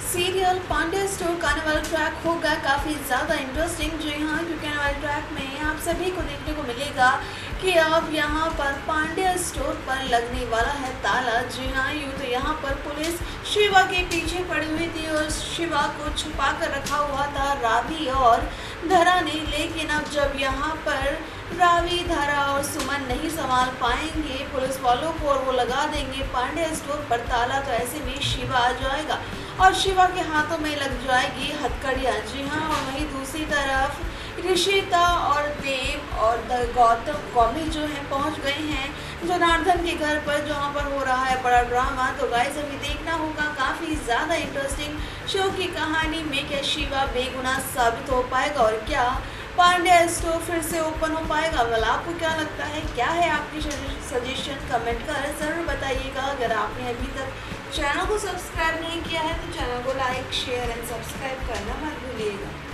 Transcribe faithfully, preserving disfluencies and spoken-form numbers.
Serial Pandya store का आने वाला ट्रैक होगा काफ़ी ज़्यादा इंटरेस्टिंग। जी हाँ, क्योंकि आने वाले ट्रैक में आप सभी को देखने को मिलेगा कि अब यहाँ पर पांड्या स्टोर पर लगने वाला है ताला। जी हाँ, यूँ तो यहाँ पर पुलिस शिवा के पीछे पड़ी हुई थी और शिवा को छुपा कर रखा हुआ था रावी और धरा ने, लेकिन अब जब यहाँ पर रावी, धरा और सुमन नहीं संभाल पाएंगे पुलिस वालों को और वो लगा देंगे पांड्या स्टोर पर ताला, तो ऐसे में शिवा आ जाएगा और शिवा के हाथों में लग जाएगी हथकड़ियाँ। जी हाँ, और वहीं दूसरी तरफ ऋषिता और देव और गौतम गौमी जो है पहुंच गए हैं जनार्दन के घर पर, जहां पर हो रहा है बड़ा ड्रामा। तो गाइस अभी देखना होगा काफ़ी ज़्यादा इंटरेस्टिंग शो की कहानी में क्या शिवा बेगुनाह साबित हो पाएगा और क्या पांड्या स्टोर फिर से ओपन हो पाएगा। वेल, आपको क्या लगता है, क्या है आपकी सजेशन, कमेंट कर ज़रूर बताइएगा। अगर आपने अभी तक चैनल को सब्सक्राइब नहीं किया है तो चैनल को लाइक, शेयर एंड सब्सक्राइब करना मत भूलिएगा।